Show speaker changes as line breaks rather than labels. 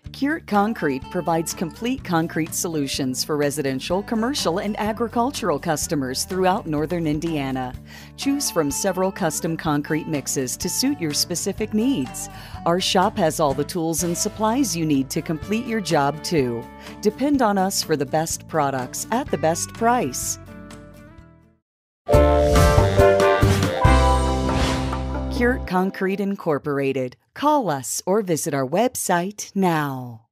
Kuert Concrete provides complete concrete solutions for residential, commercial, and agricultural customers throughout northern Indiana. Choose from several custom concrete mixes to suit your specific needs. Our shop has all the tools and supplies you need to complete your job too. Depend on us for the best products at the best price. Kuert Concrete Incorporated. Call us or visit our website now.